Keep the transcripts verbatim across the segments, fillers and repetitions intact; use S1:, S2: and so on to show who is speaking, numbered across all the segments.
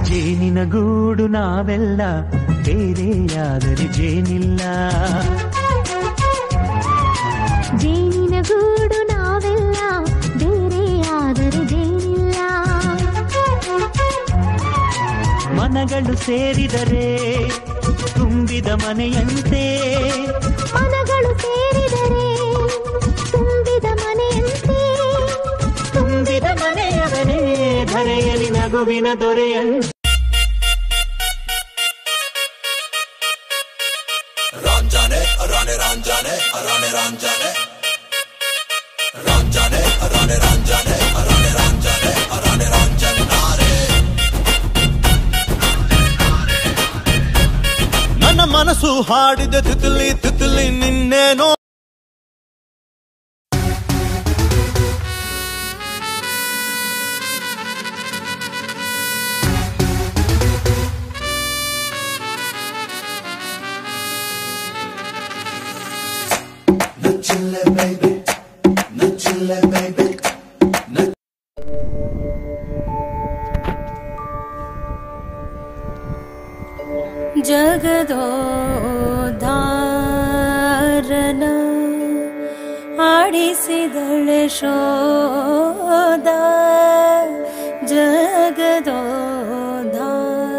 S1: ಜೇನಿನ ಗೂಡು ನಾವೆಲ್ಲ ಬೇರೆಯಾದರೆ ಜೇನಿಲ್ಲ.
S2: ಜೇನಿನ ಗೂಡು ನಾವೆಲ್ಲ ಬೇರೆಯಾದರೆ ಜೇನಿಲ್ಲ.
S1: ಮನಗಳು ಸೇರಿದರೆ ತುಂಬಿದ ಮನೆಯಂತೆ.
S2: ಮನಗಳು ಸೇರಿದರೆ ತುಂಬಿದ ಮನೆಯಂತೆ.
S1: ತುಂಬಿದ ಮನೆಯವನೇ ಧರೆಯಲಿ ನಗುವಿನ ದೊರೆಯಂತೆ.
S3: ರಾಂಜಾನೆ ರಾಣೆ ರಾಂಜಾನೆ ರಾಣೆ ರಾಂಜಾನೆ ರಾಂಜಾನೆ ರಾಣೆ ರಾಂಜಾನೆ ರಾಣೆ ರಾಂಜಾನೆ ರಾಣೆ ರಾಂಜಾನೆ ನಾರೆ. ನನ್ನ ಮನಸ್ಸು ಹಾಡಿದ Titli Titli ನಿನ್ನೇನೋ. Chille baby, no chille baby, no.
S4: ಜಗದೋದ್ಧಾರನ ಆಡಿಸಿದಳೆ ಶೋಧ. ಜಗದೋದ್ಧಾರ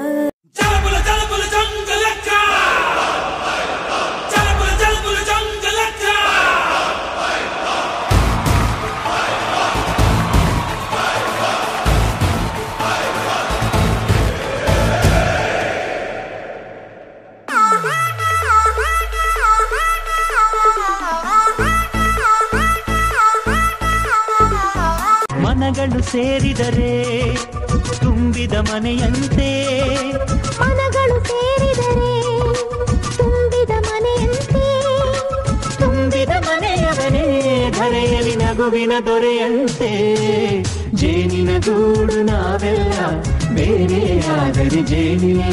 S1: ಮನಗಳು ಸೇರಿದರೆ ತುಂಬಿದ ಮನೆಯಂತೆ.
S2: ಮನಗಳು ಸೇರಿದರೆ ತುಂಬಿದ ಮನೆಯಂತೆ.
S1: ತುಂಬಿದ ಮನೆಯವನೇ ಧರೆಯಲಿ ನಗುವಿನ ದೊರೆಯಂತೆ. ಜೇನಿನ ಗೂಡು ನಾವೆಲ್ಲ ಬೇರೆಯಾದರೆ ಜೇನಿಲ್ಲ.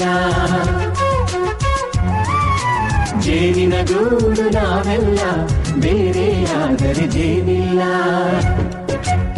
S1: ಜೇನಿನ ಗೂಡು ನಾವೆಲ್ಲ ಬೇರೆಯಾದರೆ ಜೇನಿಲ್ಲ.